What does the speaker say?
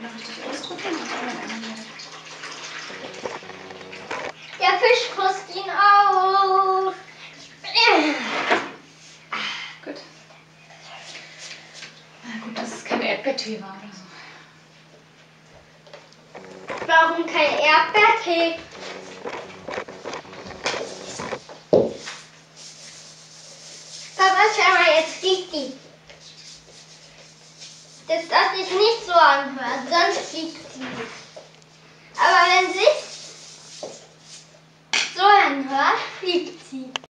noch richtig ausdrücken. Der Fisch frisst ihn auf. Gut. Na gut, dass es kein Erdbeertee war oder so. Warum kein Erdbeertee? Papa, schau mal, jetzt fliegt die. Das darf sich nicht so anhören, sonst fliegt sie. Aber wenn sie so anhört, fliegt sie.